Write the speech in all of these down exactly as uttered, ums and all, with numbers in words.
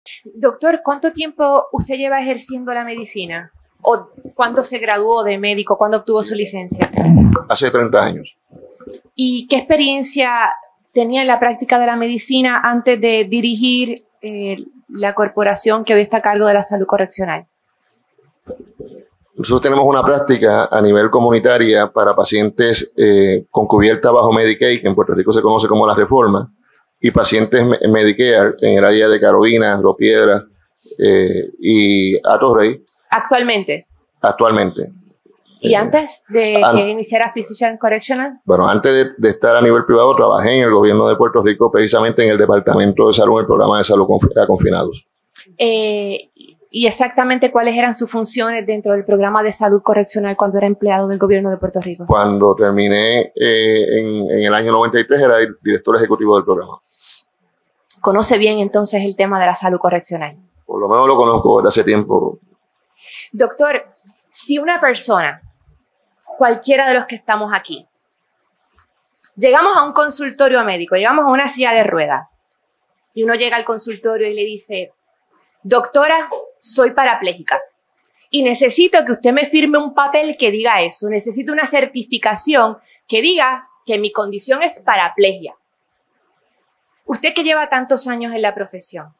Doctor, ¿cuánto tiempo usted lleva ejerciendo la medicina? ¿O cuándo se graduó de médico? ¿Cuándo obtuvo su licencia? Hace treinta años. ¿Y qué experiencia tenía en la práctica de la medicina antes de dirigir eh, la corporación que hoy está a cargo de la salud correccional? Nosotros tenemos una práctica a nivel comunitaria para pacientes eh, con cubierta bajo Medicaid, que en Puerto Rico se conoce como la reforma, y pacientes Medicare en el área de Carolina, Río Piedras eh, y Atorrey. ¿Actualmente? Actualmente. ¿Y eh, antes de an que iniciara Physician Correctional? Bueno, antes de, de estar a nivel privado, trabajé en el gobierno de Puerto Rico, precisamente en el Departamento de Salud, en el programa de salud a confinados. Eh, ¿Y exactamente cuáles eran sus funciones dentro del programa de salud correccional cuando era empleado del gobierno de Puerto Rico? Cuando terminé eh, en, en el año noventa y tres, era el director ejecutivo del programa. ¿Conoce bien entonces el tema de la salud correccional? Por lo menos lo conozco desde hace tiempo. Doctor, si una persona, cualquiera de los que estamos aquí, llegamos a un consultorio médico, llegamos a una silla de ruedas, y uno llega al consultorio y le dice, doctora, soy parapléjica y necesito que usted me firme un papel que diga eso. Necesito una certificación que diga que mi condición es paraplegia. Usted que lleva tantos años en la profesión,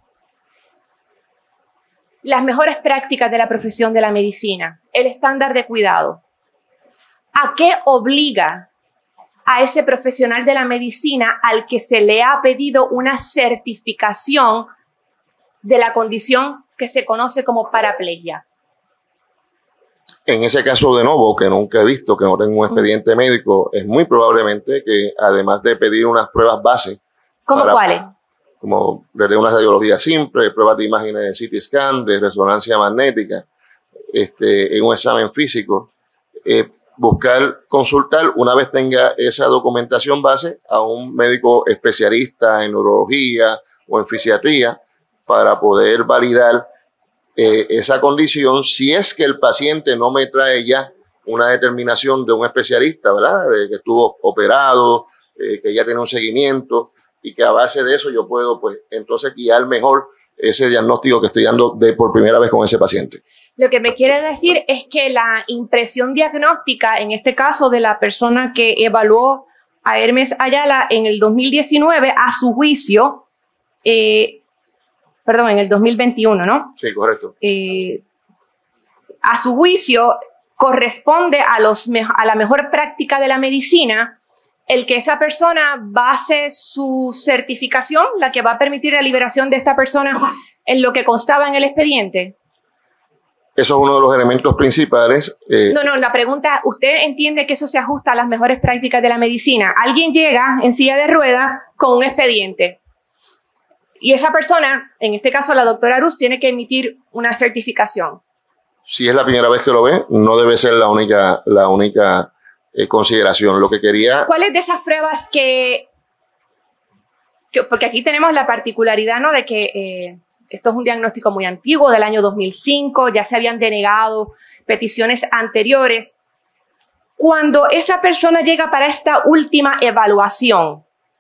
las mejores prácticas de la profesión de la medicina, el estándar de cuidado, ¿a qué obliga a ese profesional de la medicina al que se le ha pedido una certificación de la condición que se conoce como paraplegia? En ese caso de nuevo, que nunca he visto, que no tengo un expediente médico, es muy probablemente que además de pedir unas pruebas base. ¿Cómo para, cuáles? Como desde una radiología simple, pruebas de imágenes de C T scan, de resonancia magnética, este, en un examen físico, eh, buscar, consultar, una vez tenga esa documentación base, a un médico especialista en neurología o en fisiatría, para poder validar eh, esa condición, si es que el paciente no me trae ya una determinación de un especialista, ¿verdad? De que estuvo operado, eh, que ya tiene un seguimiento y que a base de eso yo puedo, pues, entonces guiar mejor ese diagnóstico que estoy dando de por primera vez con ese paciente. Lo que me quiere decir es que la impresión diagnóstica, en este caso de la persona que evaluó a Hermes Ayala en el dos mil diecinueve, a su juicio, eh, perdón, en el dos mil veintiuno, ¿no? Sí, correcto. Eh, a su juicio, corresponde a, los a la mejor práctica de la medicina el que esa persona base su certificación, la que va a permitir la liberación de esta persona, en lo que constaba en el expediente. Eso es uno de los elementos principales. Eh, no, no, la pregunta, ¿usted entiende que eso se ajusta a las mejores prácticas de la medicina? Alguien llega en silla de ruedas con un expediente. Y esa persona, en este caso la doctora Arús, tiene que emitir una certificación. Si es la primera vez que lo ve, no debe ser la única, la única eh, consideración. Lo que quería... ¿Cuáles de esas pruebas que, que... Porque aquí tenemos la particularidad, ¿no?, de que eh, esto es un diagnóstico muy antiguo, del año dos mil cinco, ya se habían denegado peticiones anteriores. Cuando esa persona llega para esta última evaluación,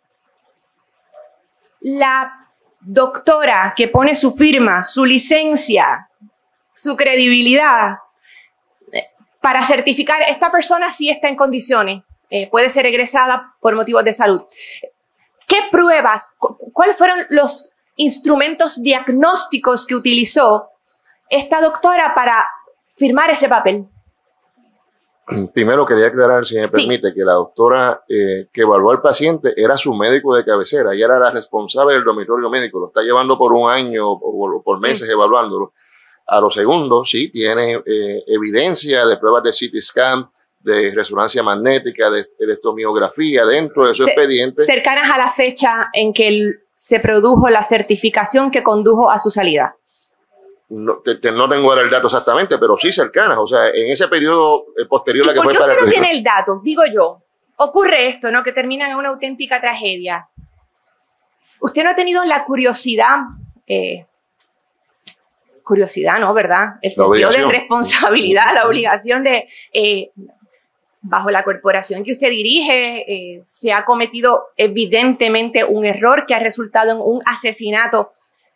la doctora que pone su firma, su licencia, su credibilidad, para certificar esta persona sí está en condiciones, eh, puede ser egresada por motivos de salud. ¿Qué pruebas, cu cuáles fueron los instrumentos diagnósticos que utilizó esta doctora para firmar ese papel? Primero quería aclarar, si me permite, sí, que la doctora eh, que evaluó al paciente era su médico de cabecera. Ella era la responsable del dormitorio médico. Lo está llevando por un año o por meses, sí, evaluándolo. A lo segundo, sí, tiene eh, evidencia de pruebas de C T scan, de resonancia magnética, de electromiografía dentro de su C expediente. Cercanas a la fecha en que el, se produjo la certificación que condujo a su salida. No, te, te, no tengo ahora el dato exactamente, pero sí cercanas, o sea, en ese periodo eh, posterior a la que fue para... ¿Por qué usted no tiene el dato? Digo yo, ocurre esto, ¿no?, que termina en una auténtica tragedia. Usted no ha tenido la curiosidad, eh, curiosidad, ¿no?, ¿verdad? El sentido de responsabilidad, la obligación de, eh, bajo la corporación que usted dirige, eh, se ha cometido evidentemente un error que ha resultado en un asesinato.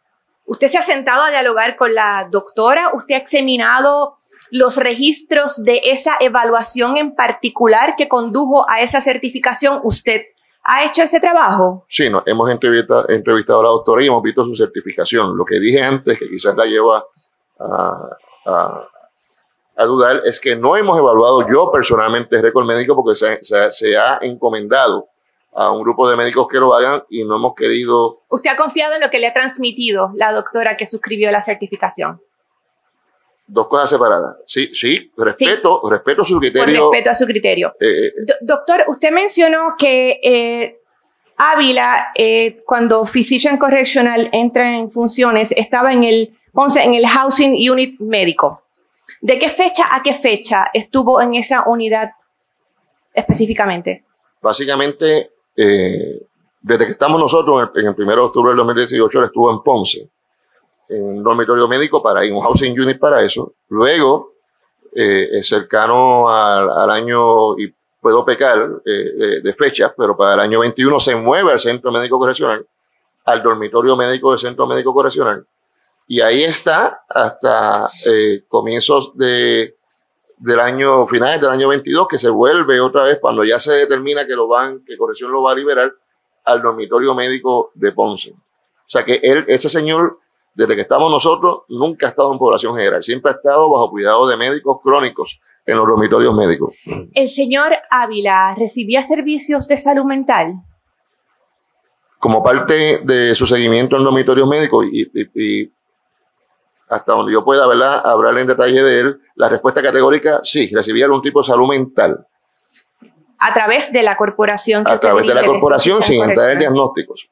¿Usted se ha sentado a dialogar con la doctora? ¿Usted ha examinado los registros de esa evaluación en particular que condujo a esa certificación? ¿Usted ha hecho ese trabajo? Sí, no, hemos entrevistado, entrevistado a la doctora y hemos visto su certificación. Lo que dije antes, que quizás la lleva a, a, a dudar, es que no hemos evaluado yo personalmente el récord médico porque se, se, se ha encomendado a un grupo de médicos que lo hagan y no hemos querido... ¿Usted ha confiado en lo que le ha transmitido la doctora que suscribió la certificación? Dos cosas separadas. Sí, sí, respeto, sí. respeto su criterio. Con respeto a su criterio. Eh, Do doctor, usted mencionó que eh, Ávila, eh, cuando Physician Correctional entra en funciones, estaba en el, Ponce, en el Housing Unit médico. ¿De qué fecha a qué fecha estuvo en esa unidad específicamente? Básicamente, eh, desde que estamos nosotros, en el primero de octubre del dos mil dieciocho, él estuvo en Ponce, en un dormitorio médico para ir, un housing unit para eso. Luego, eh, cercano al, al año, y puedo pecar eh, de, de fechas, pero para el año veintiuno se mueve al Centro Médico Correccional, al dormitorio médico del Centro Médico Correccional, y ahí está hasta eh, comienzos de, del año, finales del año veintidós, que se vuelve otra vez, cuando ya se determina que lo van, que Corrección lo va a liberar, al dormitorio médico de Ponce. O sea que él, ese señor, desde que estamos nosotros, nunca ha estado en población general. Siempre ha estado bajo cuidado de médicos crónicos en los dormitorios médicos. ¿El señor Ávila recibía servicios de salud mental? Como parte de su seguimiento en dormitorios médicos y, y, y hasta donde yo pueda, ¿verdad?, hablar en detalle de él, la respuesta categórica, sí, recibía algún tipo de salud mental. A través de la corporación. Que a través de la corporación, sin entrar en diagnósticos.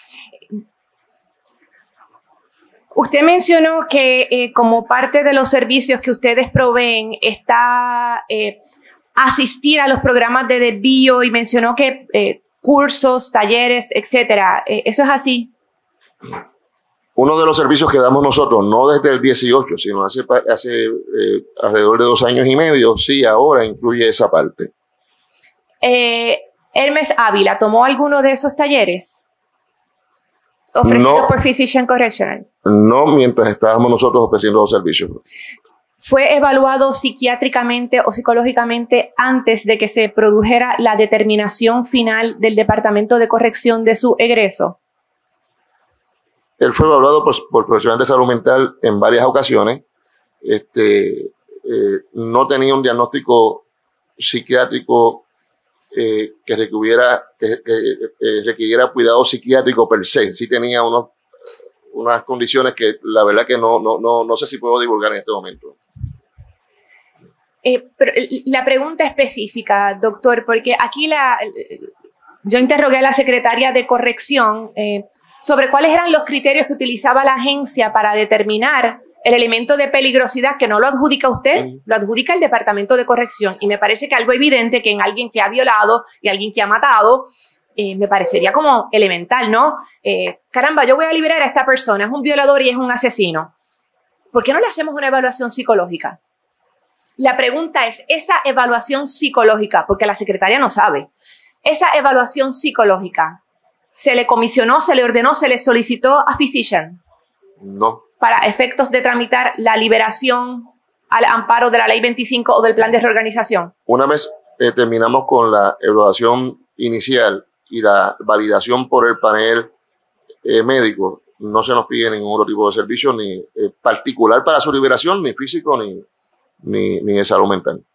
Usted mencionó que eh, como parte de los servicios que ustedes proveen está eh, asistir a los programas de desvío y mencionó que eh, cursos, talleres, etcétera. Eh, ¿Eso es así? Uno de los servicios que damos nosotros, no desde el dieciocho, sino hace, hace eh, alrededor de dos años y medio, sí, ahora incluye esa parte. Eh, Hermes Ávila, ¿tomó alguno de esos talleres ofrecidos no, por Physician Correctional? No, mientras estábamos nosotros ofreciendo los servicios. ¿Fue evaluado psiquiátricamente o psicológicamente antes de que se produjera la determinación final del Departamento de Corrección de su egreso? Él fue evaluado por, por profesional de salud mental en varias ocasiones. Este, eh, no tenía un diagnóstico psiquiátrico eh, que, requiriera, que, que eh, requiriera cuidado psiquiátrico per se. Sí tenía unos, unas condiciones que la verdad que no, no, no, no sé si puedo divulgar en este momento. Eh, pero la pregunta específica, doctor, porque aquí la, yo interrogué a la secretaria de corrección eh, sobre cuáles eran los criterios que utilizaba la agencia para determinar el elemento de peligrosidad, que no lo adjudica usted, uh-huh. lo adjudica el Departamento de Corrección. Y me parece que algo evidente que en alguien que ha violado y alguien que ha matado, eh, me parecería como elemental, ¿no? Eh, caramba, yo voy a liberar a esta persona, es un violador y es un asesino. ¿Por qué no le hacemos una evaluación psicológica? La pregunta es, esa evaluación psicológica, porque la secretaria no sabe, esa evaluación psicológica, ¿se le comisionó, se le ordenó, se le solicitó a Physician? No. Para efectos de tramitar la liberación al amparo de la Ley veinticinco o del plan de reorganización. Una vez eh, terminamos con la evaluación inicial y la validación por el panel eh, médico, no se nos pide ningún otro tipo de servicio, ni eh, particular para su liberación, ni físico, ni, ni, ni de salud mental.